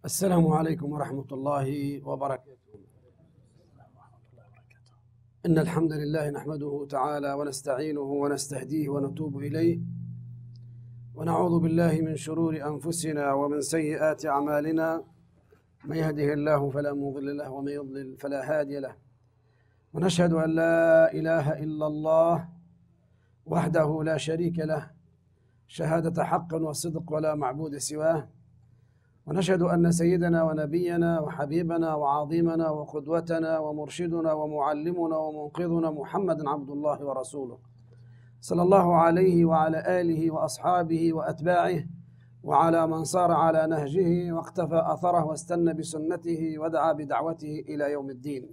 السلام عليكم ورحمة الله وبركاته. إن الحمد لله نحمده تعالى ونستعينه ونستهديه ونتوب إليه، ونعوذ بالله من شرور أنفسنا ومن سيئات أعمالنا، من يهده الله فلا مضل له ومن يضلل فلا هادي له، ونشهد أن لا إله إلا الله وحده لا شريك له شهادة حق وصدق ولا معبود سواه، ونشهد أن سيدنا ونبينا وحبيبنا وعظيمنا وقدوتنا ومرشدنا ومعلمنا ومنقذنا محمد عبد الله ورسوله، صلى الله عليه وعلى آله وأصحابه وأتباعه وعلى من صار على نهجه واقتفى أثره واستنى بسنته ودعا بدعوته إلى يوم الدين.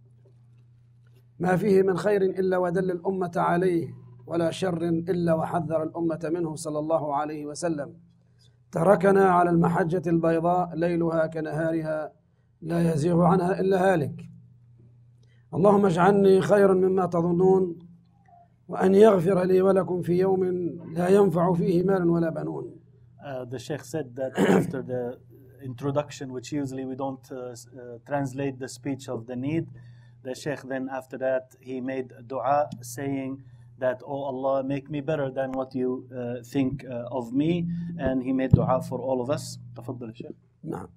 ما فيه من خير إلا ودل الأمة عليه، ولا شر إلا وحذر الأمة منه صلى الله عليه وسلم. تركنا على المحجة البيضاء ليلها كنهارها لا يزيغ عنها إلا هالك. اللهم اجعلني خيرا مما تظنون، وأن يغفر لي ولكم في يوم لا ينفع فيه مال ولا بنون. The Sheikh said that after the introduction, which usually we don't translate the speech of the need, the Sheikh then after that he made dua saying that, oh Allah, make me better than what you think of me, and he made dua for all of us. تفضل يا شيخ. نعم.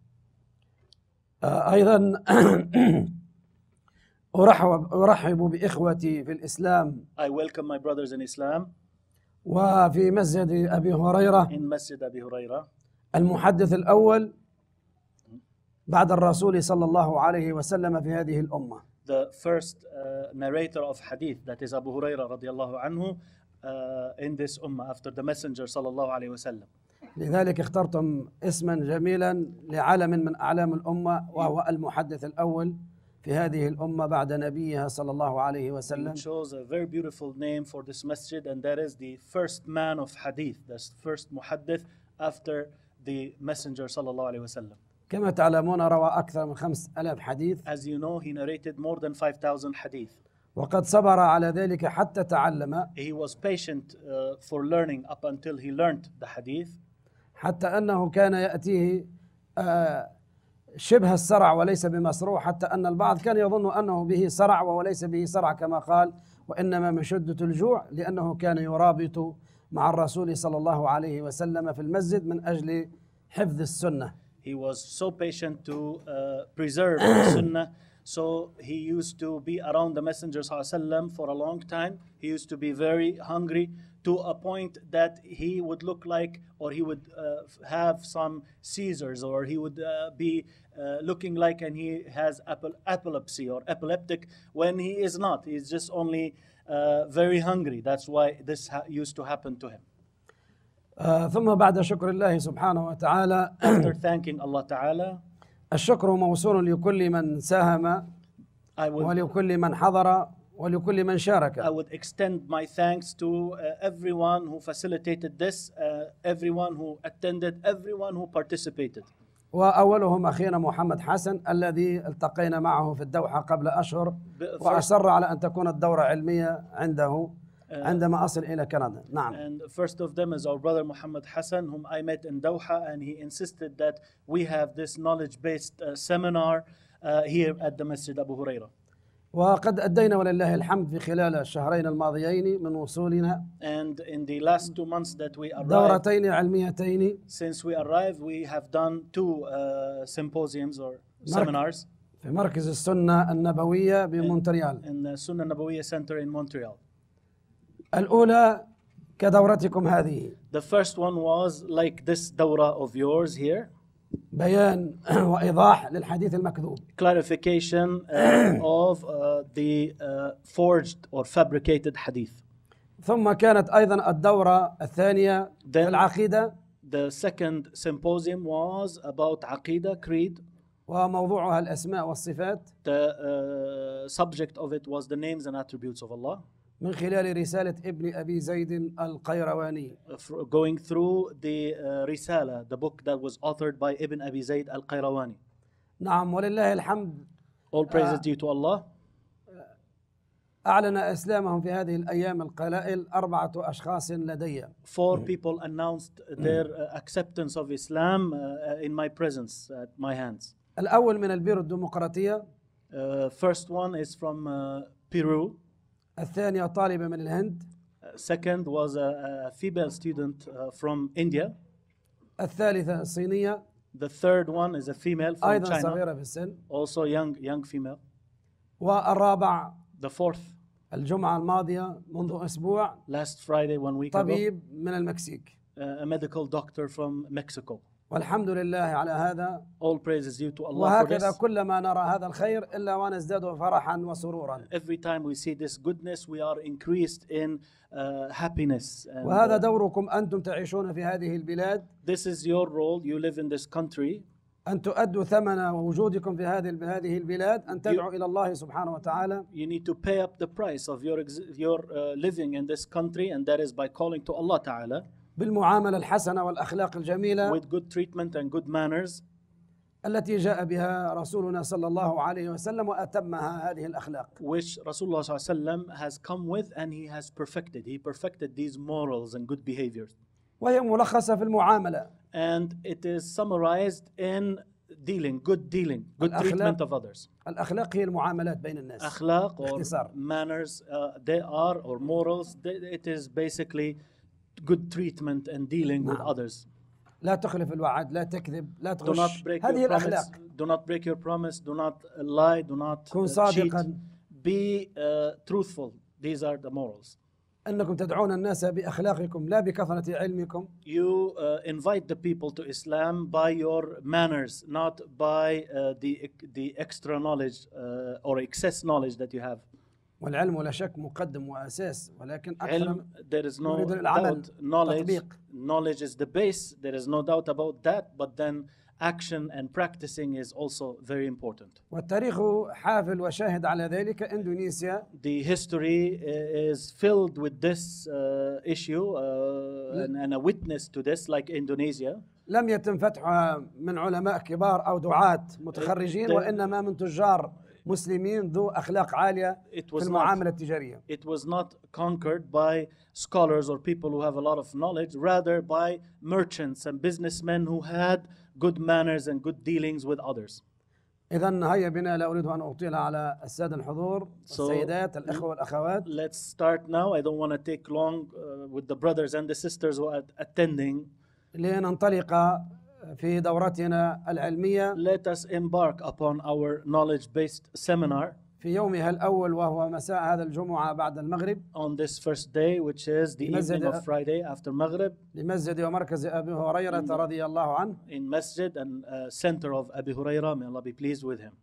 أيضا أرحب بإخوتي في الإسلام. I welcome my brothers in Islam وفي مسجد أبي هريرة in Masjid Abi Huraira. المحدث الأول بعد الرسول صلى الله عليه وسلم في هذه الأمة. The first narrator of hadith, that is Abu Huraira radiyallahu anhu, in this ummah after the messenger sallallahu alayhi wasallam. لذلك اخترتم اسما جميلا لعلم من أعلام الأمة، وهو المحدث الأول في هذه الأمة بعد نبيها صلى الله عليه وسلم. You chose a very beautiful name for this masjid, and that is the first man of hadith, the first muhaddith after the messenger sallallahu alayhi wasallam. كما تعلمون روى أكثر من 5000 حديث. As you know, he narrated more than 5,000 hadith. وقد صبر على ذلك حتى تعلم. He was patient for learning up until he learned the hadith. حتى أنه كان يأتيه شبه الصرع وليس بمصروع، حتى أن البعض كان يظن أنه به صرع وليس به صرع كما قال، وإنما من شدة الجوع، لأنه كان يرابط مع الرسول صلى الله عليه وسلم في المسجد من أجل حفظ السنة. He was so patient to preserve the sunnah, so he used to be around the Messenger ﷺ for a long time. He used to be very hungry to a point that he would look like, or he would have some seizures, or he would be looking like, and he has epilepsy or epileptic when he is not. He's just only very hungry. That's why this used to happen to him. ثم بعد شكر الله سبحانه وتعالى After thanking Allah Ta'ala, الشكر موصول لكل من ساهم ولكل من حضر ولكل من شارك. I would extend my thanks to everyone who facilitated this, everyone who attended, everyone who participated. وأولهم أخينا محمد حسن الذي التقينا معه في الدوحة قبل أشهر، وأصر على أن تكون الدورة علمية عنده عندما أصل إلى كندا. نعم. And first of them is our brother Muhammad Hassan, whom I met in Doha, and he insisted that we have this knowledge-based seminar here at the Masjid Abu Huraira. وقد أدينا ولله الحمد في خلال الشهرين الماضيين من وصولنا And in the last 2 months that we arrived, دورتين علميتين. since we arrived, we have done 2 symposiums or seminars في مركز السنة النبوية بمونتريال. in the Sunnah Nabawiyya Center in Montreal. الأولى كدورتكم هذه. The first one was like this dawra of yours here. بيان وإيضاح للحديث المكذوب. Clarification of the forged or fabricated hadith. ثم كانت أيضا الدورة الثانية في العقيدة. The second symposium was about Aqidah, Creed. وموضوعها الأسماء والصفات. The subject of it was the names and attributes of Allah. من خلال رسالة ابن أبي زيد القيرواني. Going through the Risala, the book that was authored by Ibn Abi Zayd al-Qayrawani. نعم ولله الحمد. All praises due to Allah. أعلن إسلامهم في هذه الأيام القلائل 4 أشخاص لدي. 4 people announced their acceptance of Islam in my presence, at my hands. الأول من البيرو الديمقراطية. First one is from Peru. الثانية طالبة من الهند. Second was a female student from India. الثالثة الصينية. The third one is a female from أيضا China, صغيرة في السن. also young female. والرابع The fourth, الجمعة الماضية منذ أسبوع last Friday, 1 week ago, طبيب من المكسيك. a medical doctor from Mexico. والحمد لله على هذا. All praises due to Allah for وهكذا this. كلما نرى هذا الخير إلا ونزداد فرحا وسرورا. Every time we see this goodness, we are increased in happiness. And, وهذا دوركم أنتم تعيشون في هذه البلاد، this is your role. You live in this country. أن تؤدوا ثمن وجودكم في هذه البلاد، أن تدعوا إلى الله سبحانه وتعالى. You need to pay up the price of your living in this country, and that is by calling to Allah Ta'ala بالمعاملة الحسنة والأخلاق الجميلة with good treatment and good manners, التي جاء بها رسولنا صلى الله عليه وسلم وأتمها هذه الأخلاق. which Rasulullah ﷺ has come with, and he has perfected. He perfected these morals and good behaviors. وهي ملخصة في المعاملة. And it is summarized in good treatment of others. الأخلاق هي المعاملات بين الناس. Akhlaq or باختصار. manners, they are, or morals, it is basically good treatment and dealing with others. لا تخلف الوعد، لا تكذب، لا Do not تغش. break هذه your promise. الأخلاق. Do not break your promise. Do not lie. Do not كن cheat. صادقا. Be truthful. These are the morals. أنكم تدعون الناس بأخلاقكم لا بكثرة علمكم. You invite the people to Islam by your manners, not by the extra knowledge or excess knowledge that you have. والعلم لا شك مقدم وأساس، ولكن أكثر علم, there is no نريد العمل، doubt. Knowledge, تطبيق. knowledge is the base. There is no doubt about that. But then action and practicing is also very important. والتاريخ حافل وشاهد على ذلك. إندونيسيا The history is filled with this issue and a witness to this, like Indonesia. لم يتم فتحها من علماء كبار أو دعاة متخرجين، وإنما من تجار مسلمين ذو أخلاق عالية في المعاملة التجارية. It was not conquered by scholars or people who have a lot of knowledge, rather by merchants and businessmen who had good manners and good dealings with others. إذن هيا بنا، لا أريد أن أطيل على السادة الحضور السيدات الأخوة والأخوات. Let's start now. I don't want to take long with the brothers and the sisters who are attending. لننطلق في دورتنا العلمية. Let us embark upon our knowledge-based seminar في يومها الأول وهو مساء هذا الجمعة بعد المغرب. on this first day, which is the evening of Friday after Maghrib, لمسجد ومركز أبي هريرة رضي الله عنه. in Masjid and center of Abi Hurairah, may Allah be pleased with him.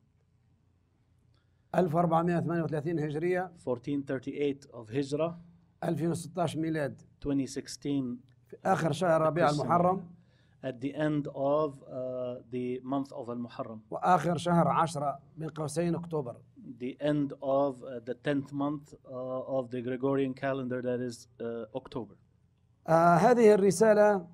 1438 هجرية. 1438 of Hijrah. 2016 ميلاد. 2016. في آخر شهر ربيع المحرم. At the end of the month of Al-Muharram. وآخر شهر 10 بين قوسين أكتوبر. The end of the 10th month of the Gregorian calendar, that is October. هذه الرسالة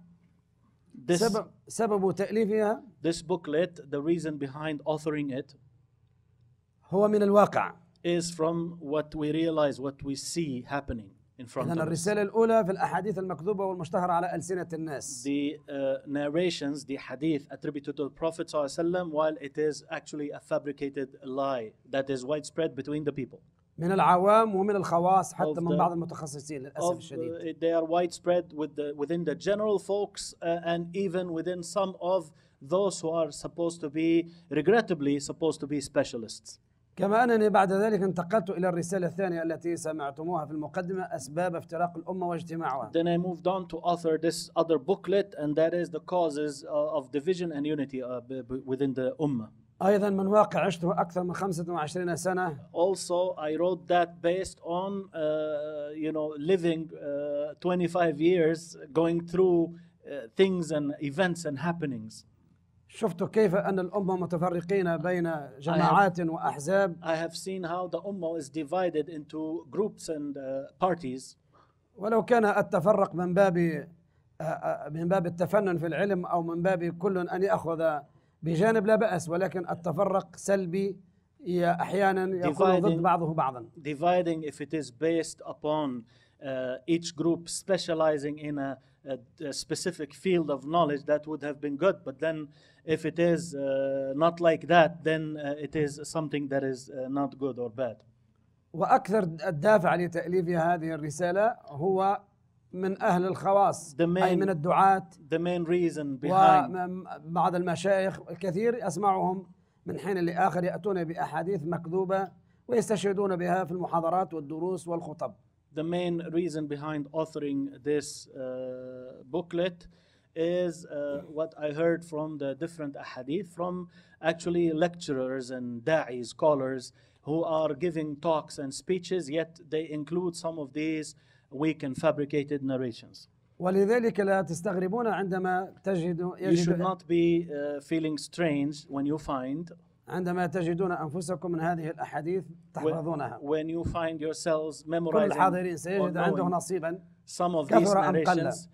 سبب تأليفها. This booklet, the reason behind authoring it, هو من الواقع. is from what we realize, what we see happening in front of us. الرسالة الأولى في الأحاديث المكذوبة والمشتهرة على ألسنة الناس. The narrations, the hadith attributed to the Prophet ﷺ, while it is actually a fabricated lie that is widespread between the people. من العوام ومن الخواص حتى من بعض المتخصصين للأسف الشديد. They are widespread within the general folks and even within some of those who are regrettably supposed to be specialists. كما أنني بعد ذلك انتقلت إلى الرسالة الثانية التي سمعتموها في المقدمة، أسباب افتراق الأمة واجتماعها. Then I moved on to author this other booklet, and that is the causes of division and unity within the Ummah. أيضا من واقع عشته أكثر من 25 سنة. Also, I wrote that based on living 25 years, going through things and events and happenings. شفت كيف أن الأمة متفرقين بين جماعات وأحزاب. I have seen how the Ummah is divided into groups and parties. ولو كان التفرق من باب التفنن في العلم أو من باب كل أن يأخذ بجانب لا بأس، ولكن التفرق سلبي أحيانا يكون ضد بعضه بعضا. Dividing if it is based upon each group specializing in a specific field of knowledge, that would have been good. But then if it is not like that, then it is something that is not good or bad. وأكثر الدافع لتأليف هذه الرسالة هو من أهل الخواص، أي من الدعاة. The main reason behind وبعض المشايخ الكثير أسمعهم من حين لآخر يأتون بأحاديث مكذوبة ويستشهدون بها في المحاضرات والدروس والخطب. The main reason behind authoring this booklet is what I heard from the different ahadith from actually lecturers and da'i scholars who are giving talks and speeches, yet they include some of these weak and fabricated narrations. ولذلك لا تستغربون عندما You should not be feeling strange when you find عندما تجدون أنفسكم من هذه الأحاديث تحفظونها. When you find yourselves memorizing كل الحاضرين سيجد عنده نصيبا some of these كثر أم قل narrations.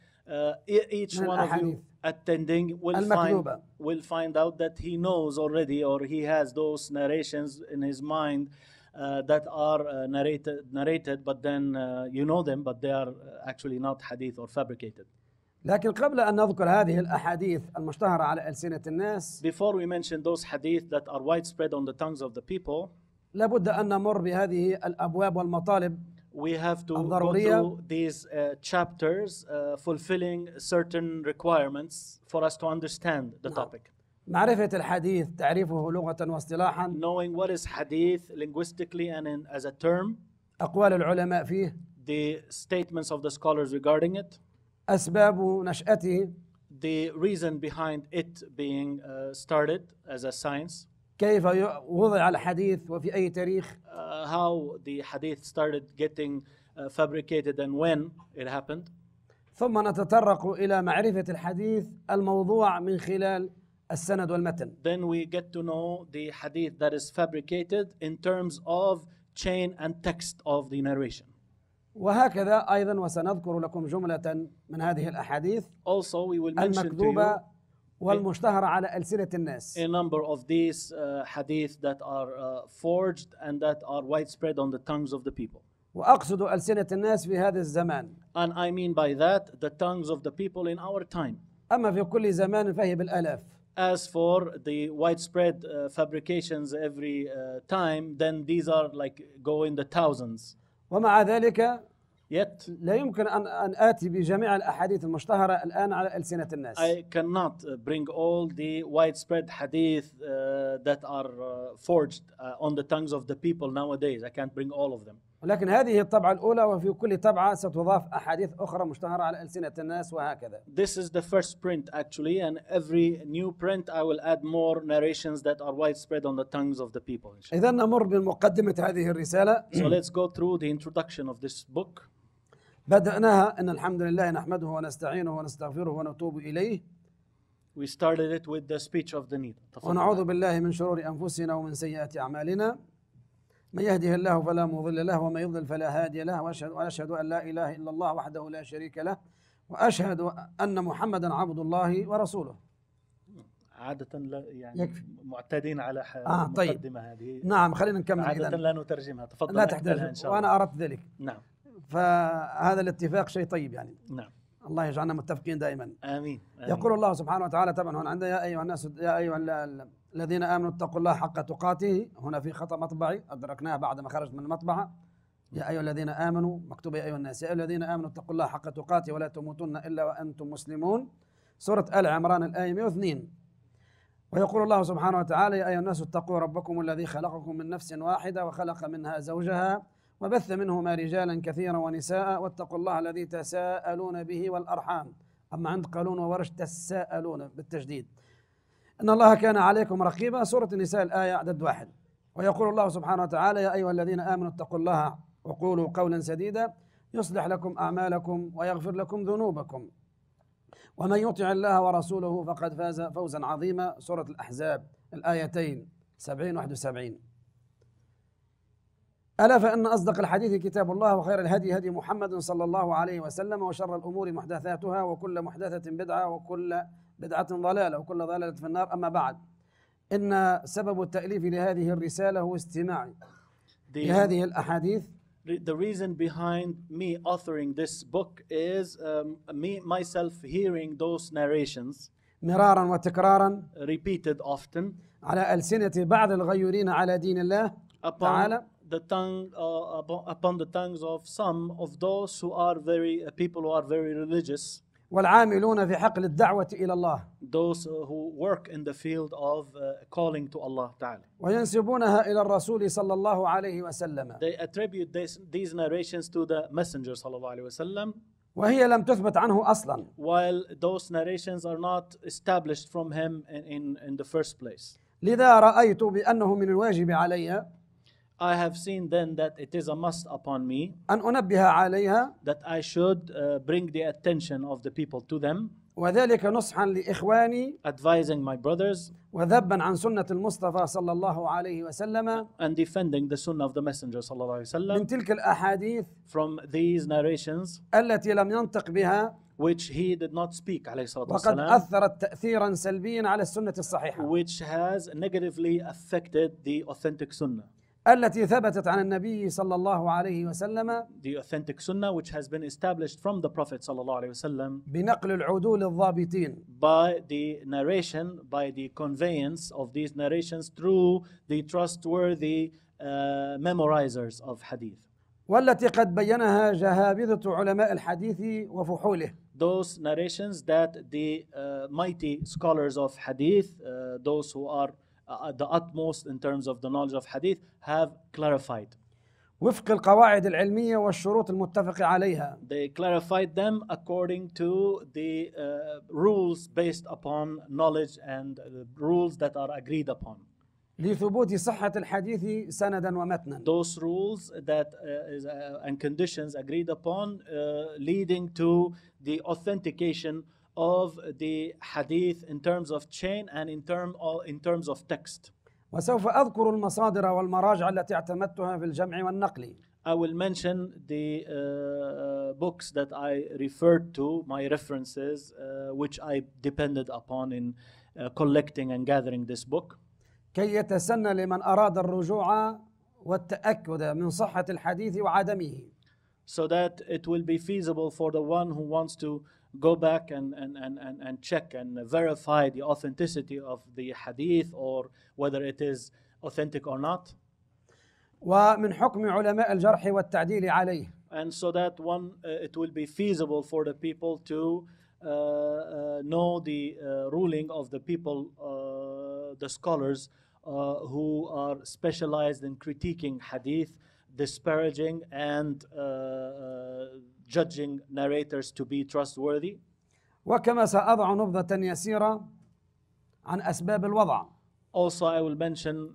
Each one of you attending will find out that he knows already, or he has those narrations in his mind that are narrated, but then you know them, but they are actually not hadith or fabricated. لكن قبل أن نذكر هذه الأحاديث المشتهرة على ألسنة الناس, before we mention those hadith that are widespread on the tongues of the people, لابد أن نمر بهذه الأبواب والمطالب we have to go through these chapters fulfilling certain requirements for us to understand the topic. معرفة الحديث تعريفه لغة واصطلاحا, knowing what is hadith linguistically and as a term, أقوال العلماء فيه, the statements of the scholars regarding it, أسباب نشأته, the reason behind it being started as a science, كيف وضع الحديث وفي أي تاريخ, how the hadith started getting fabricated and when it happened. ثم نتطرق إلى معرفة الحديث الموضوع من خلال السند والمتن. Then we get to know the hadith that is fabricated in terms of chain and text of the narration. وهكذا أيضا وسنذكر لكم جملة من هذه الأحاديث Also we will mention to المكذوبة والمشتهرة على ألسنة الناس. A number of these hadith that are forged and that are widespread on the tongues of the people. وأقصد ألسنة الناس في هذا الزمان. And I mean by that the tongues of the people in our time. أما في كل زمان فهي بالآلاف. As for the widespread fabrications every time, then these are like go in the thousands. ومع ذلك Yet لا يمكن أن آتي بجميع الأحاديث المشتهرة الآن على ألسنة الناس. I cannot bring all the widespread hadith that are forged on the tongues of the people nowadays. I can't bring all of them. ولكن هذه الطبعة الأولى, وفي كل طبعة ستضاف أحاديث أخرى مشتهرة على ألسنة الناس وهكذا. This is the first print actually, and every new print I will add more narrations that are widespread on the tongues of the people. إذا نمر بمقدمة هذه الرسالة. So let's go through the introduction of this book. بدأناها إن الحمد لله نحمده ونستعينه ونستغفره ونتوب إليه. We started it with the speech of the need. ونعوذ بالله من شرور أنفسنا ومن سيئات أعمالنا. من يهده الله فلا مضل له ومن يضلل فلا هادي له, وأشهد أن لا إله إلا الله وحده لا شريك له, وأشهد أن محمدا عبد الله ورسوله. عادة لا يعني يكفي. معتادين على طيب. مقدمة هذه. نعم خلينا نكمل. عادة لا نترجمها. تفضل. لا تحتاج وأنا أردت ذلك. نعم. فهذا الاتفاق شيء طيب يعني. نعم. الله يجعلنا متفقين دائما. آمين. يقول الله سبحانه وتعالى طبعا هنا عندنا: يا أيها الناس يا أيها الذين آمنوا اتقوا الله حق تقاته. هنا في خطأ مطبعي أدركناه بعد ما خرجت من المطبعة. يا أيها الذين آمنوا مكتوب يا أيها الناس. يا أيها الذين آمنوا اتقوا الله حق تقاته ولا تموتن إلا وأنتم مسلمون. سورة آل عمران الآية 102. ويقول الله سبحانه وتعالى: يا أيها الناس اتقوا ربكم الذي خلقكم من نفس واحدة وخلق منها زوجها وبث منهما رجالا كثيرا ونساء واتقوا الله الذي تساءلون به والأرحام. أما عند قالون وورش تساءلون بالتجديد. إن الله كان عليكم رقيبا. سورة النساء الآية عدد 1. ويقول الله سبحانه وتعالى: يا أيها الذين آمنوا اتقوا الله وقولوا قولا سديدا يصلح لكم أعمالكم ويغفر لكم ذنوبكم ومن يطع الله ورسوله فقد فاز فوزا عظيما. سورة الأحزاب الآيتين 70 71. ألا فإن أصدق الحديث كتاب الله وخير الهدي هدي محمد صلى الله عليه وسلم وشر الأمور محدثاتها وكل محدثة بدعة وكل بدعة ضلالة وكل ضلالة في النار. أما بعد، إن سبب التأليف لهذه الرسالة هو استماعي The, لهذه الأحاديث the reason behind me authoring this book is me myself hearing those narrations مرارا وتكرارا repeated often على ألسنة بعض الغيورين على دين الله تعالى upon the tongues of some of those who are people who are very religious, والعاملون في حقل الدعوة إلى الله those who work in the field of calling to Allah Ta'ala. وينسبونها إلى الرسول صلى الله عليه وسلم They attribute these narrations to the Messenger sallallahu alaihi wasallam, وهي لم تثبت عنه أصلا while those narrations are not established from him in the first place. لذا رأيت بأنه من الواجب علي I have seen then that it is a must upon me أن أنبه عليها that I should bring the attention of the people to them, وذلك نصحا لإخواني advising my brothers وذبا عن سنة المصطفى صلى الله عليه وسلم and defending the sunnah of the Messenger sallallahu alaihi wasallam من تلك الأحاديث from these narrations التي لم ينطق بها which he did not speak عليه الصلاة وقد والسلام, أثرت تأثيرا سلبيا على السنة الصحيحة which has negatively affected the authentic sunnah. التي ثبتت عن النبي صلى الله عليه وسلم The authentic sunnah which has been established from the Prophet sallallahu alaihi wasallam بنقل العدول الضابطين by the narration, by the conveyance of these narrations through the trustworthy memorizers of hadith. والتي قد بينها جهابذة علماء الحديث وفحوله. Those narrations that the mighty scholars of hadith, those who are at the utmost in terms of the knowledge of hadith, have clarified. وفق القواعد العلمية والشروط المتفق عليها. They clarified them according to the rules based upon knowledge and rules that are agreed upon. لثبوت صحة الحديث سندا ومتنا. Those rules that and conditions agreed upon leading to the authentication of the hadith in terms of chain and in terms of text. وسوف أذكر المصادر والمراجع التي اعتمدتها في الجمع والنقل. I will mention the books that I referred to, my references, which I depended upon in collecting and gathering this book. كي يتسنى لمن أراد الرجوع والتأكد من صحة الحديث وعدمه. So that it will be feasible for the one who wants to go back and check and verify the authenticity of the hadith or whether it is authentic or not. ومن حكم علماء الجرح والتعديل عليه. And so that it will be feasible for the people to know the ruling of the people, the scholars who are specialized in critiquing hadith, disparaging and judging narrators to be trustworthy. وكما سأضع نبذة يسيرة عن أسباب الوضع. Also, I will mention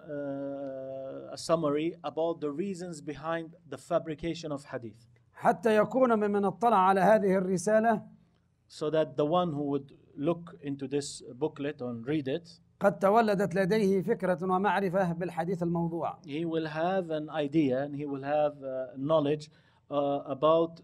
a summary about the reasons behind the fabrication of hadith. حتى يكون ممن اطلع على هذه الرسالة So that the one who would look into this booklet and read it, قد تولدت لديه فكرة ومعرفة بالحديث الموضوع. he will have an idea and he will have knowledge about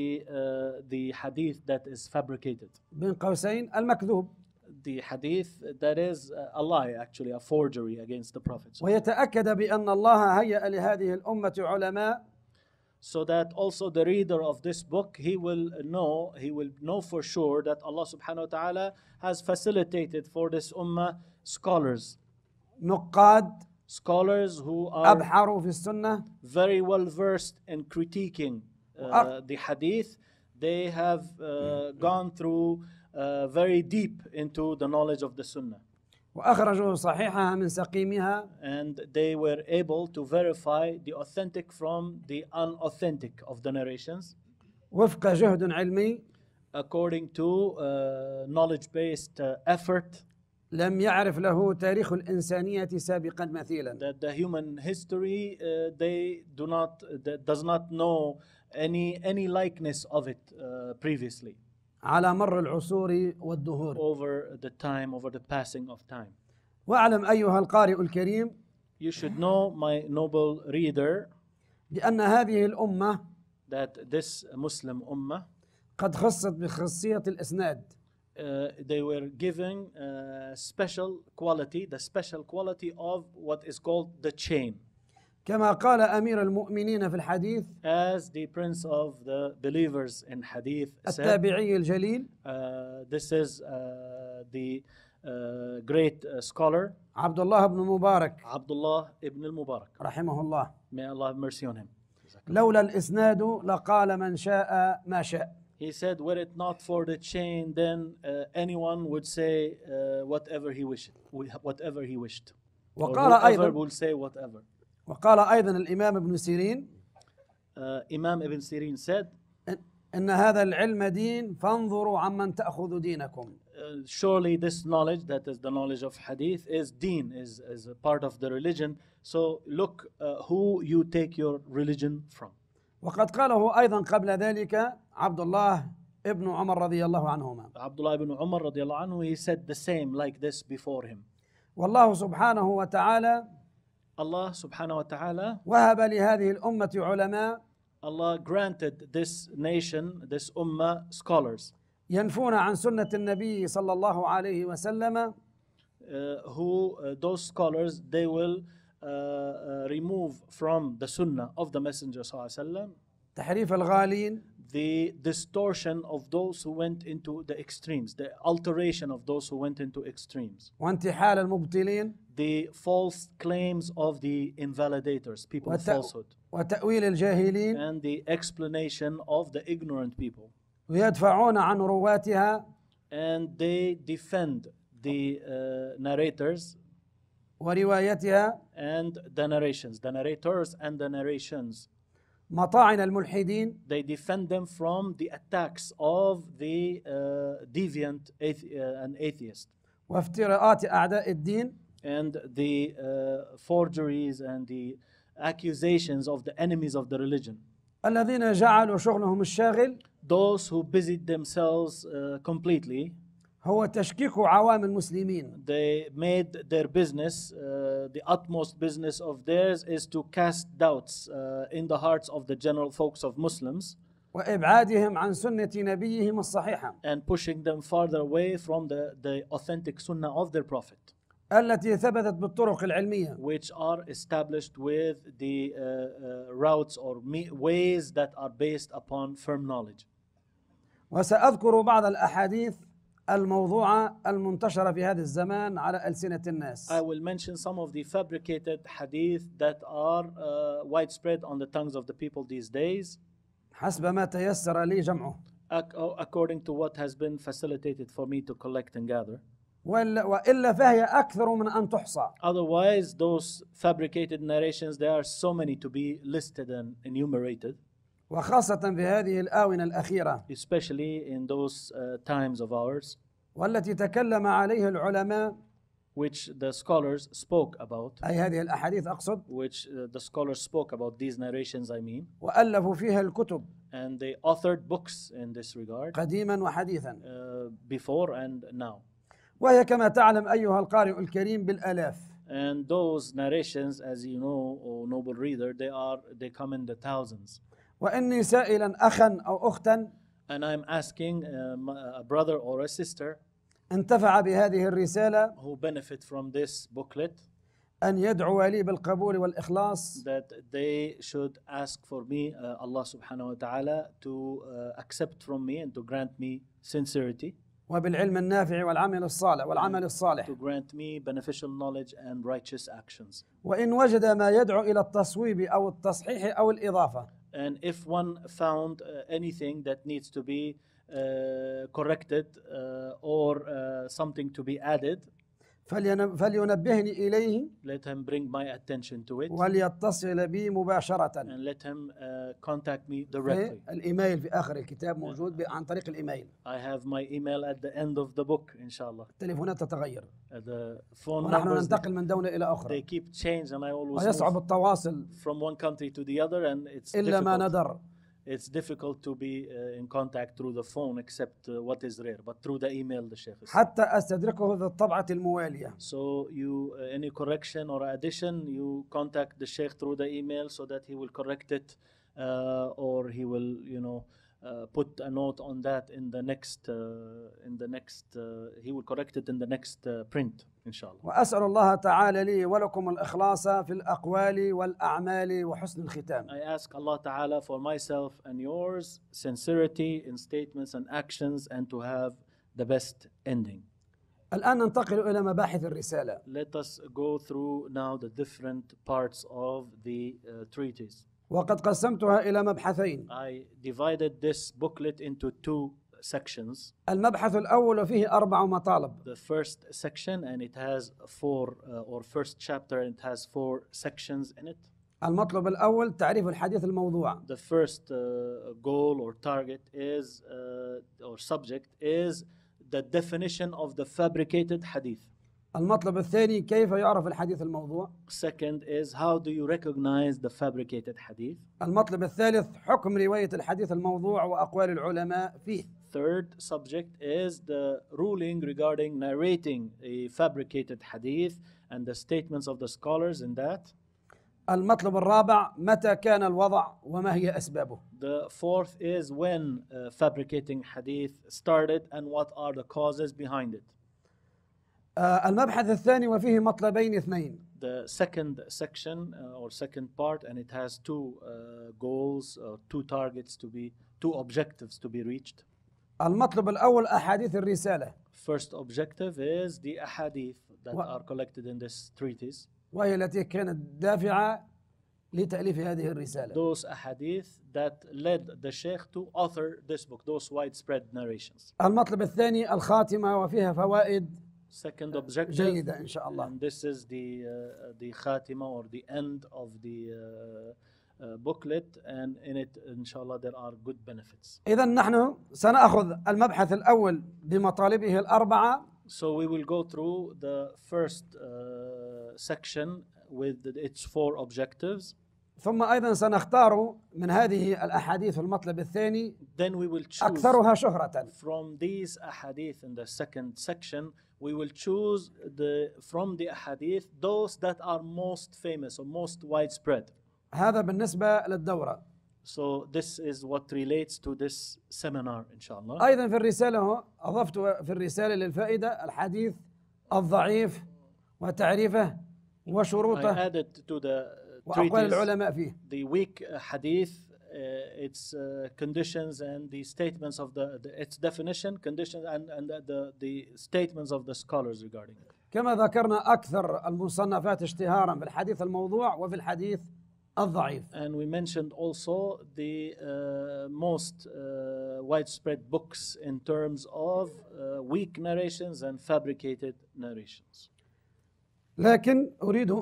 the hadith that is fabricated. بين قوسين المكذوب. The hadith that is a lie, actually, a forgery against the Prophet. ويتأكد بأن الله هيأ لهذه الأمة علماء. So that also the reader of this book, he will know for sure that Allah subhanahu wa ta'ala has facilitated for this ummah scholars. نقاد. Scholars who are أبحروا في السنة. very well versed in critiquing the hadith. They have gone through very deep into the knowledge of the sunnah. وأخرجوا صحيحها من سقيمها. And they were able to verify the authentic from the unauthentic of the narrations. وفق جهد علمي. According to knowledge-based effort. لم يعرف له تاريخ الإنسانية سابقا مثيلا. That the human history does not know any likeness of it previously. على مر العصور والدهور. Over the passing of time. واعلم أيها القارئ الكريم. You should know, my noble reader, بأن هذه الأمة that this Muslim ummah قد خصت بخاصية الإسناد. they were giving special quality, the special quality of what is called the chain. كما قال أمير المؤمنين في الحديث As the prince of the believers in hadith said, التابعي الجليل this is the great scholar عبد الله بن مبارك Abdullah ibn al-Mubarak. رحمه الله: May Allah have mercy on him. لولا الإسناد لقال من شاء ما شاء. He said, were it not for the chain, then anyone would say whatever he wished. Whatever he wished. Or وقال whoever أيضا will say whatever. وقال أيضا الإمام ابن سيرين: Imam Ibn Sirin said, إن هذا العلم دين فانظروا عمن تأخذ دينكم. surely this knowledge, that is the knowledge of hadith, is deen, is a part of the religion. So look who you take your religion from. وقد قاله أيضا قبل ذلك عبد الله ابن عمر رضي الله عنهما. Abdullah ibn Umar radiallahu anhu, he said the same like this before him. والله سبحانه وتعالى Allah subhanahu wa ta'ala, وهب لهذه الأمة علماء Allah granted this nation, this ummah, scholars ينفون عن سنة النبي صلى الله عليه وسلم those scholars, they will remove from the sunnah of the Messenger sallallahu alaihi wasallam تحريف الغالين the distortion of those who went into the extremes, the alteration of those who went into extremes, وانتحال المبطلين the false claims of the invalidators, people of falsehood, وتأويل الجاهلين and the explanation of the ignorant people. ويدفعون عن رواتها And they defend the narrators وروايتها and the narrations, the narrators and the narrations. مطاعن الملحدين They defend them from the attacks of the deviant and atheist, وافتراءات أعداء الدين and the forgeries and the accusations of the enemies of the religion. الذين جعلوا شغلهم الشاغل Those who busied themselves completely, هو تشكيك عوام المسلمين they made their business, the utmost business of theirs is to cast doubts in the hearts of the general folks of Muslims, وإبعادهم عن سنة نبيهم الصحيحة and pushing them farther away from the authentic sunnah of their prophet, التي ثبتت بالطرق العلمية which are established with the routes or ways that are based upon firm knowledge. وسأذكر بعض الأحاديث الموضوعة المنتشرة في هذا الزمان على ألسنة الناس. I will mention some of the fabricated hadith that are widespread on the tongues of the people these days, حسب ما تيسر لي جمعه. according to what has been facilitated for me to collect and gather. وإلا فهي أكثر من أن تحصى. Otherwise, those fabricated narrations, there are so many to be listed and enumerated, وخاصة في هذه الآونة الأخيرة especially in those times of ours, والتي تكلم عليها العلماء which the scholars spoke about, أي هذه الأحاديث أقصد which the scholars spoke about these narrations, I mean, وألفوا فيها الكتب and they authored books in this regard, قديما وحديثا before and now. وهي كما تعلم أيها القارئ الكريم بالآلاف. And those narrations, as you know, O noble reader, they come in the thousands. وإني سائلا أخا أو أختا And I'm asking a brother or a sister انتفع بهذه الرسالة who benefit from this booklet أن يدعو لي بالقبول والإخلاص that they should ask for me, Allah subhanahu wa ta'ala, to accept from me and to grant me sincerity, وبالعلم النافع والعمل الصالح to grant me beneficial knowledge and righteous actions. وإن وجد ما يدعو إلى التصويب أو التصحيح أو الإضافة And if one found anything that needs to be corrected or something to be added, فلينبهني إليه let him bring my attention to it وليتصل بي مباشرة. and let him contact me directly. الإيميل في آخر الكتاب موجود عن طريق الإيميل. I have my email at the end of the book, inshallah. التليفونات تتغير The phone ونحن numbers, ننتقل من دولة إلى they أخرى keep change, and I always ويصعب move التواصل from one country to the other, and إلا ما ندر. it's difficult to be in contact through the phone, except what is rare, but through the email the Sheikh is. حتى أستدركه في الطبعة الموالية. So you any correction or addition, you contact the Sheikh through the email so that he will correct it, or he will put a note on that in the next. He will correct it in the next print, inshallah. وأسأل الله تعالى لي ولكم الإخلاص في الأقوال والأعمال وحسن الختام. I ask Allah Ta'ala for myself and yours sincerity in statements and actions, and to have the best ending. الآن ننتقل إلى مباحث الرسالة. Let us go through now the different parts of the treatise. وقد قسمتها إلى مبحثين. I divided this booklet into two sections. المبحث الأول فيه 4 مطالب. The first section, and it has 4, or first chapter, and it has 4 sections in it. المطلب الأول تعريف الحديث الموضوع. The first goal or target is, or subject is, the definition of the fabricated hadith. المطلب الثاني كيف يعرف الحديث الموضوع. Second is, how do you recognize the fabricated hadith? المطلب الثالث حكم رواية الحديث الموضوع وأقوال العلماء فيه. Third subject is the ruling regarding narrating a fabricated hadith and the statements of the scholars in that. المطلب الرابع متى كان الوضع وما هي أسبابه. The fourth is when fabricating hadith started and what are the causes behind it. المبحث الثاني وفيه مطلبين اثنين. The second section or second part, and it has 2 goals, 2 targets to be, 2 objectives to be reached. المطلب الأول أحاديث الرسالة. First objective is the ahadith that are collected in this treatise. وهي التي كانت دافعة لتأليف هذه الرسالة. Those ahadith that led the sheikh to author this book, those widespread narrations. المطلب الثاني الخاتمة وفيها فوائد Second objective, جيدة إن شاء الله. and this is the khatima or the end of the booklet, and in it inshallah there are good benefits. إذا نحن سنأخذ المبحث الأول بمطالبه الأربعة. So we will go through the first section with its 4 objectives. ثم أيضا سنختار من هذه الأحاديث المطلب الثاني Then we will choose أكثرها شهرة. from these ahadith in the second section. We will choose from the ahadith those that are most famous or most widespread. هذا بالنسبة للدورة. So this is what relates to this seminar, inshallah. أيضا في الرسالة أضفت في الرسالة للفائدة الحديث الضعيف وتعريفه I وشروطه added to the وأقوال treatise العلماء فيه. the weak hadith, its conditions and the statements of its definition, conditions, and the statements of the scholars regarding it. كما ذكرنا أكثر المصنفات اشتهارا في الحديث الموضوع وفي الحديث الضعيف. And we mentioned also the most widespread books in terms of weak narrations and fabricated narrations. لكن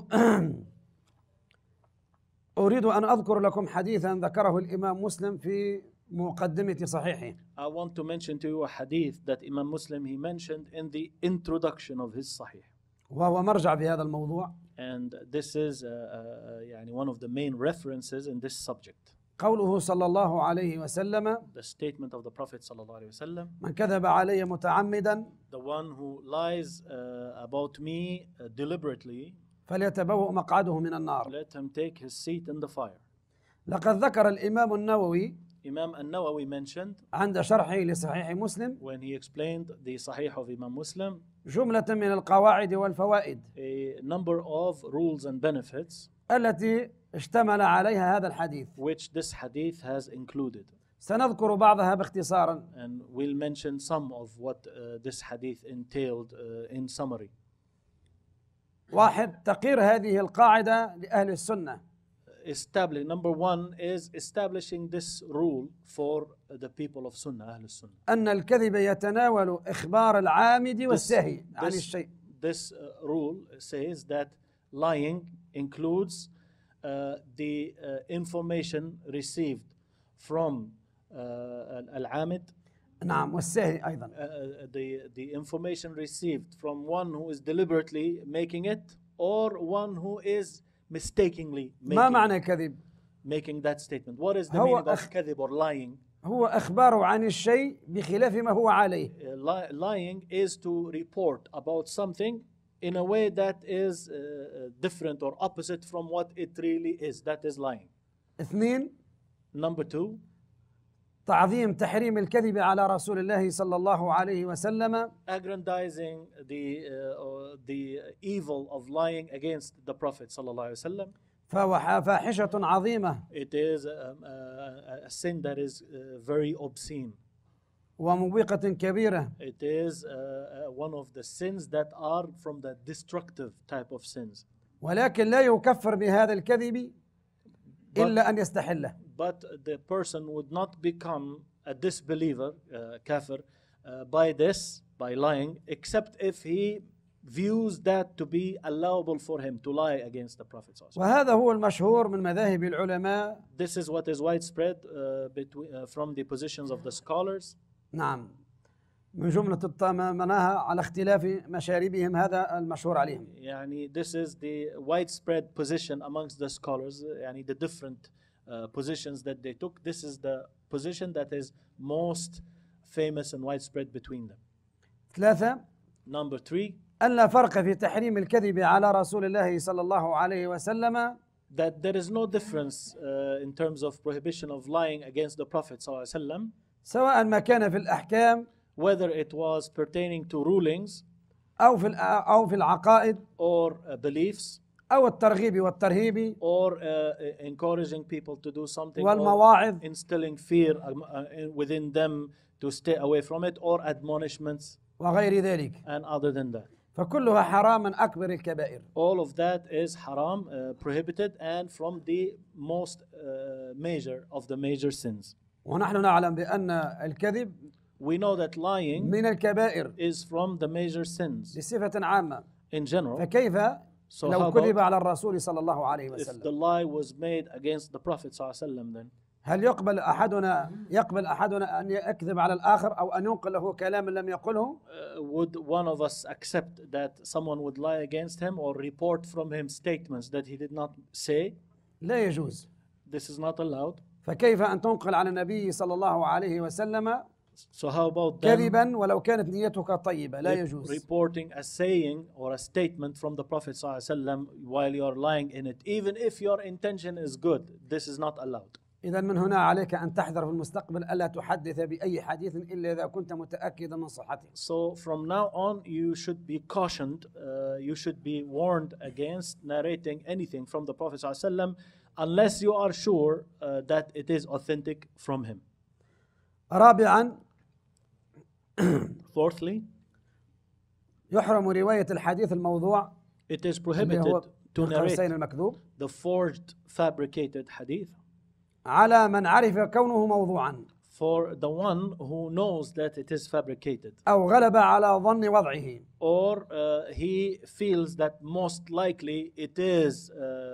أريد أن أذكر لكم حديثا ذكره الإمام مسلم في مقدمة صحيحه. I want to mention to you a hadith that Imam Muslim he mentioned in the introduction of his Sahih. وهو مرجع في هذا الموضوع. And this is يعني one of the main references in this subject. قوله صلى الله عليه وسلم The statement of the Prophet صلى الله عليه وسلم, من كذب علي متعمدا the one who lies about me deliberately, فليتبوأ مقعده من النار. let him take his seat in the fire. لقد ذكر الإمام النووي Imam An-Nawawi mentioned عند شرحه لصحيح مسلم when he explained the Sahih of Imam Muslim جملة من القواعد والفوائد a number of rules and benefits التي اشتمل عليها هذا الحديث. which this hadith has included. سنذكر بعضها باختصارا. And we'll mention some of what this hadith entailed in summary. 1. تقرير هذه القاعدة لأهل السنة. Number 1 is establishing this rule for the people of Sunnah, Ahl Sunnah. أن الكذب يتناول إخبار العامد والساهي عن الشيء. This rule says that lying includes the information received from al-amid. نعم والساهي أيضا. The information received from one who is deliberately making it or one who is mistakenly ما معنى كذب؟ making that statement. What is the meaning of kadhib or lying? هو إخباره عن الشيء بخلاف ما هو عليه. Lying is to report about something in a way that is different or opposite from what it really is. That is lying. 2. Number 2. تعظيم تحريم الكذب على رسول الله صلى الله عليه وسلم، aggrandizing the evil of lying against the Prophet sallallahu alaihi wasallam. فهو فاحشة عظيمة It is a sin that is very obscene. وموبقة كبيرة، It is one of the sins that are from the destructive type of sins. ولكن لا يكفر بهذا الكذب إلا أن يستحله. But the person would not become a disbeliever, kafir, by this, by lying, except if he views that to be allowable for him to lie against the Prophet sallallahu alaihi wasallam. وهذا هو المشهور من مذاهب العلماء. This is what is widespread from the positions of the scholars. نعم، من جملة مناها على اختلاف مشاربهم، هذا المشهور عليهم. يعني this is the widespread position amongst the scholars. يعني the different positions that they took. This is the position that is most famous and widespread between them. 3. Number 3. أن لا فرق في تحريم الكذب على رسول الله صلى الله عليه وسلم That there is no difference in terms of prohibition of lying against the Prophet صلى الله عليه وسلم, سواء ما كان في الأحكام whether it was pertaining to rulings أو في العقائد or beliefs أو الترغيب والترهيب or encouraging people to do something والمواعظ or instilling fear within them to stay away from it, or admonishments وغير ذلك، and other than that. فكلها حرام من أكبر الكبائر. All of that is haram, prohibited, and from the most major of the major sins. ونحن نعلم بأن الكذب We know that lying من الكبائر is from the major sins بصفة عامة، in general. فكيف So لو how كذب about على الرسول صلى الله عليه if the وسلم؟ lie was made against the Prophet صلى الله عليه وسلم, then هل يقبل أحدنا أن يكذب على الآخر أو أن ينقل له كلاما لم يقله؟ would one of us accept that someone would lie against him or report from him statements that he did not say? لا يجوز. This is not allowed. فكيف أن تنقل على النبي صلى الله عليه وسلم So how about them كذبا ولو كانت نيتك طيبة؟ لا يجوز. reporting a saying or a statement from the Prophet صلى الله عليه وسلم while you are lying in it, even if your intention is good? This is not allowed. إذا من هنا عليك أن تحذر في المستقبل ألا تحدث بأي حديث إلا إذا كنت متأكدا من صحته. So from now on, you should be cautioned, you should be warned against narrating anything from the Prophet صلى الله عليه وسلم unless you are sure that it is authentic from him. رابعا، Fourthly, يحرم رواية الحديث الموضوع it is اللي prohibited هو to narrate القوسين المكذوب the forged, fabricated hadith على من عرف كونه موضوعا for the one who knows that it is fabricated, أو غلب على ظن وضعه، or he feels that most likely it is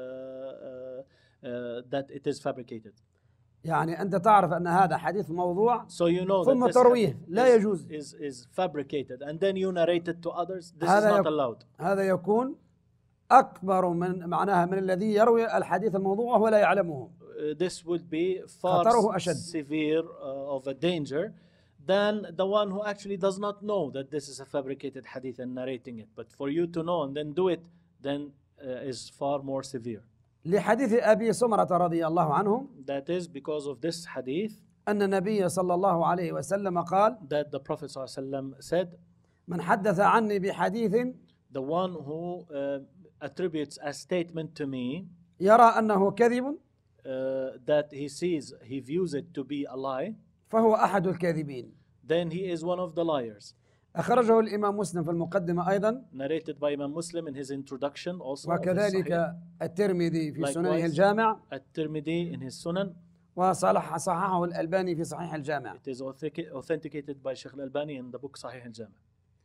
that it is fabricated. يعني أنت تعرف أن هذا حديث موضوع So you know ثم that this ترويه، hadith لا يجوز. is fabricated and then you narrate it to others. This is هذا not allowed. هذا يكون أكبر من معناها من الذي يروي الحديث الموضوع وهو لا يعلمه. This would be far خطره أشد. severe of a danger than the one who actually does not know that this is a fabricated hadith and narrating it. But for you to know and then do it, then is far more severe. لحديث أبي سمرة رضي الله عنه That is because of this hadith أن النبي صلى الله عليه وسلم قال: that the Prophet ﷺ said, من حدث عني بحديث the one who attributes a statement to me يرى أنه كذب that he views it to be a lie, فهو أحد الكاذبين. then he is one of the liars. أخرجه الإمام مسلم في المقدمة أيضا، Narrated by Imam Muslim in his introduction also. وكذلك الترمذي في سننه Likewise, الجامع، At-Tirmidhi in his Sunan. وصححه الألباني في صحيح الجامع. It is authenticated by Shaykh al-Albani in the book Sahih al-Jami'.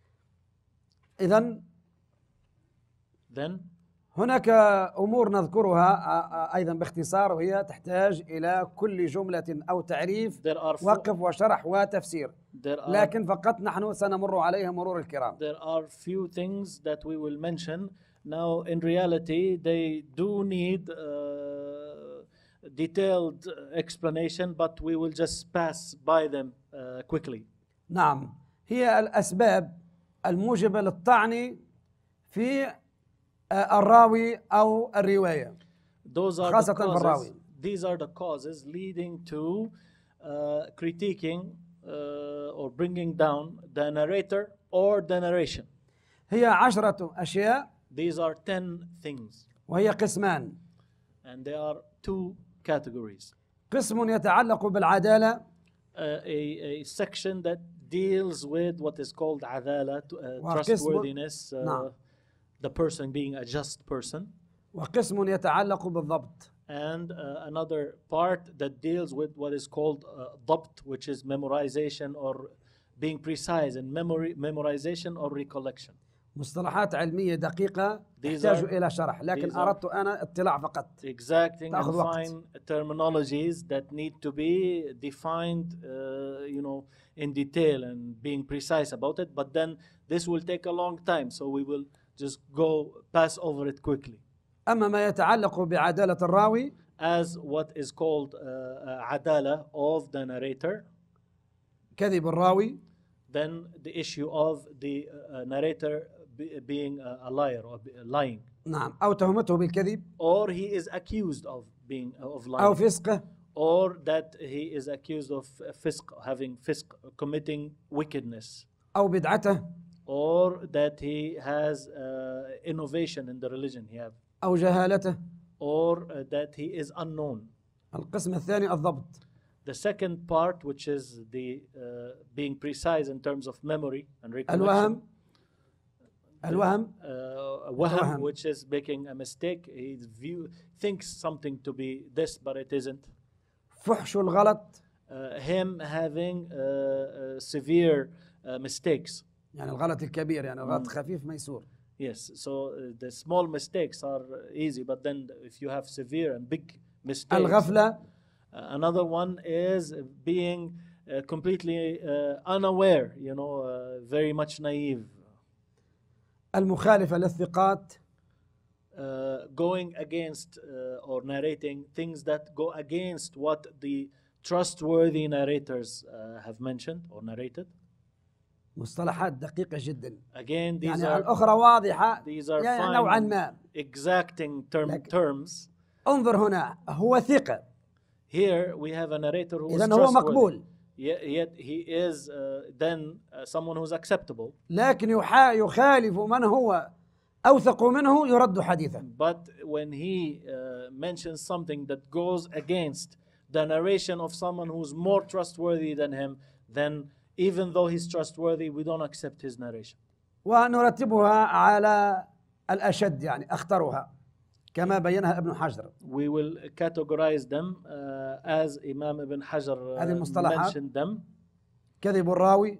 إذن Then هناك أمور نذكرها أيضا باختصار، وهي تحتاج إلى كل جملة أو تعريف وقف وشرح وتفسير، لكن فقط نحن سنمر عليها مرور الكرام. There are few things that we will mention. Now in reality they do need detailed explanation, but we will just pass by them quickly. نعم، هي الأسباب الموجبة للطعن في الراوي أو الرواية، Those are خاصة the في الراوي. causes. These are the causes leading to critiquing or bringing down the narrator or the narration. هي 10 أشياء These are 10 things, وهي قسمان. and there are 2 categories. قسم يتعلق بالعدالة A section that deals with what is called عدالة, وقسم- trustworthiness, نعم. the person being a just person, وقسم يتعلق بالضبط. and another part that deals with what is called ضبط, which is memorization or being precise in memorization or recollection. مصطلحات علمية دقيقة These تحتاج are- إلى شرح، لكن these are- أردت أنا اطلاع فقط. Exacting تأخذ and وقت. fine terminologies that need to be defined, in detail and being precise about it. But then this will take a long time, so we will just pass over it quickly. أما ما يتعلق بعدالة الراوي As what is called عدالة of the narrator, كذب الراوي then the issue of the narrator being a liar or lying, نعم أو تهمته بالكذب or he is accused of being of lying, أو فسقه or that he is accused of having fisq, committing wickedness, أو بدعته or that he has innovation in the religion he have, أو جهالته. or that he is unknown. القسم الثاني الضبط. The second part, which is the being precise in terms of memory and recollection, الوهم وهم, الوهم. which is making a mistake. He thinks something to be this, but it isn't. فحش الغلط Him having severe mistakes. يعني الغلط الكبير، يعني الغلط خفيف ميسور. Yes, so the small mistakes are easy, but then if you have severe and big mistakes. الغفلة Another one is being completely unaware, very much naive. المخالفة للثقات Going against or narrating things that go against what the trustworthy narrators have mentioned or narrated. مصطلحات دقيقة جدا. Again, these يعني are الأخرى واضحة these are يعني نوعا fine, ما. exacting terms. انظر هنا، هو ثقة Here we have a narrator who is إذن هو trustworthy. مقبول، Yet he is then someone who is acceptable. لكن يخالف من هو أوثق منه يرد حديثا. But when he mentions something that goes against the narration of someone who's more trustworthy than him, then even though he's trustworthy, we don't accept his narration. ونرتبها على الأشد، يعني أخطرها كما بينها ابن حجر. We will categorize them as Imam Ibn Hajar هذه المصطلحات. mentioned them. كذب الراوي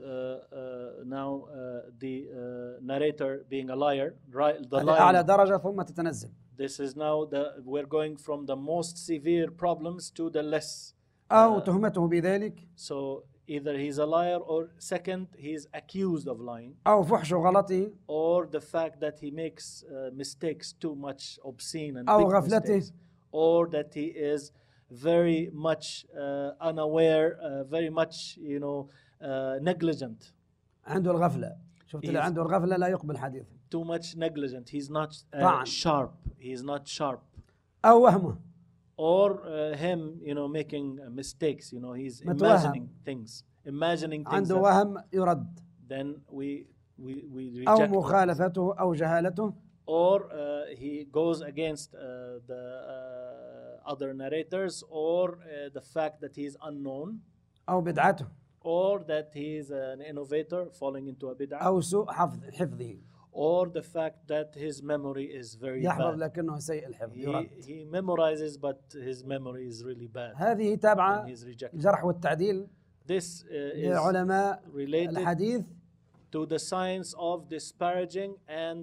Now the narrator being a liar, the هذه أعلى lying. درجة ثم تتنزل. This is now we're going from the most severe problems to the less. أو تهمته بذلك So either he's a liar, or second, he's accused of lying, أو فحش غلطه or the fact that he makes mistakes too much obscene and أو big غفلته. mistakes, or that he is very much unaware, very much negligent, عنده الغفلة. شفت اللي Is- عنده الغفلة لا يقبل حديث. too much negligent. He's not طبعاً. sharp. He's not sharp. أو وهمه Or him, making mistakes. He's متوهم. imagining things, imagining things. عنده that- وهم يرد. Then we أو reject that. مخالفته أو جهالته Or he goes against the other narrators, or the fact that he is unknown, أو بدعته or that he is an innovator falling into a bid'ah, أو سوء حفظه. or the fact that his memory is very يحفظ bad. لكنه سيء الحفظ يرد. He memorizes, but his memory is really bad, هذه and تابعة he's rejected. الجرح والتعديل This is لعلماء related الحديث to the science of disparaging and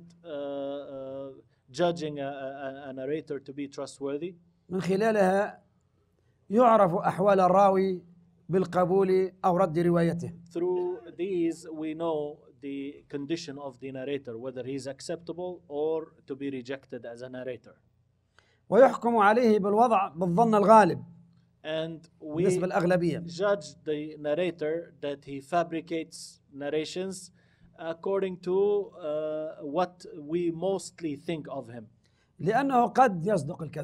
judging a narrator to be trustworthy. من خلالها يعرف أحوال الراوي بالقبول أو رد روايته. Through these, we know the condition of the narrator, whether he's acceptable or to be rejected as a narrator. ويحكم عليه بالظن الغالب And we بالنسبة الأغلبية، judge the narrator that he fabricates narrations according to what we mostly think of him. لأنه قد يصدق الكذوب،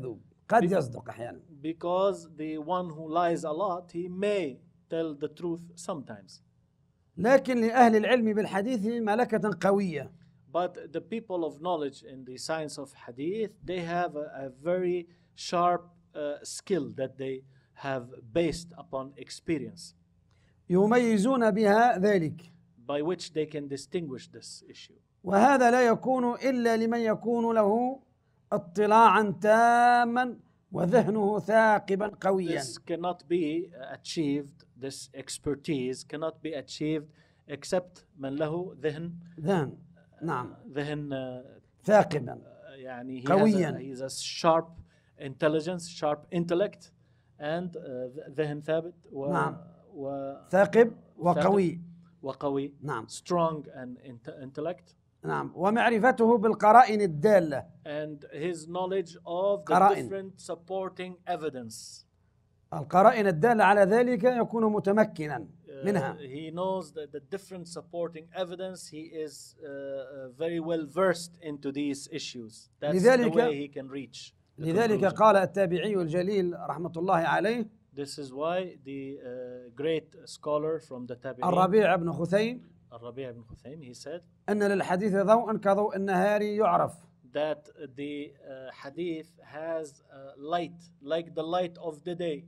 قد يصدق أحيانا. Because the one who lies a lot, he may tell the truth sometimes. لكن لأهل العلم بالحديث ملكة قوية. But the people of knowledge in the science of hadith, they have a very sharp skill that they have based upon experience, يميزون بها ذلك. by which they can distinguish this issue. وهذا لا يكون إلا لمن يكون له اطلاعا تاما وذهنه ثاقبا قويا. This cannot be achieved, this expertise cannot be achieved except من له ذهن نعم ذهن ثاقبا يعني قويا. he has a sharp intelligence, sharp intellect, and ذهن ثابت نعم ثاقب وقوي. وقوي. نعم strong and intellect. نعم ومعرفته بالقرائن الدالة. And his knowledge of the قرائن. different supporting evidence. القرائن الدالة على ذلك يكون متمكنا منها. He knows that the different supporting evidence, he is very well versed into these issues. That's the way he can reach. لذلك قال التابعي الجليل رحمة الله عليه This is why the great scholar from the Tabi'in, الربيع بن خثيم الربيع بن خثيم, he said أن للحديث ضوءا كضوء النهار يعرف. that the hadith has light, like the light of the day,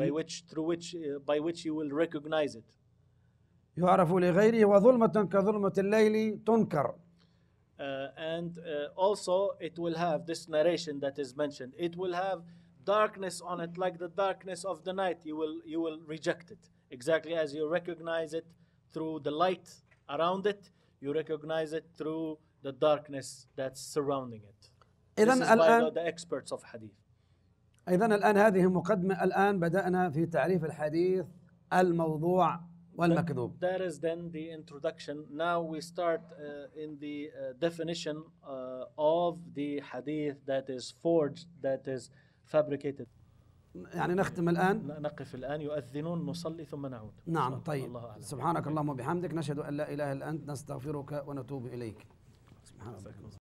by which you will recognize it. يعرف لغيره وظلمة كظلمة الليل تنكر. And also it will have this narration that is mentioned. It will have darkness on it, like the darkness of the night. You will reject it, exactly as you recognize it through the light around it. You recognize it through the darkness that's surrounding it. This is by the experts of hadith. إذن الآن هذه مقدمة. الآن بدأنا في تعريف الحديث الموضوع والمكذوب. That is then the introduction. Now we start in the definition of the hadith that is forged, that is fabricated. يعني نختم الآن. نقف الآن، يؤذنون، نصلي ثم نعود. نعم طيب. سبحانك اللهم وبحمدك، نشهد أن لا إله إلا أنت، نستغفرك ونتوب إليك. سبحان الله.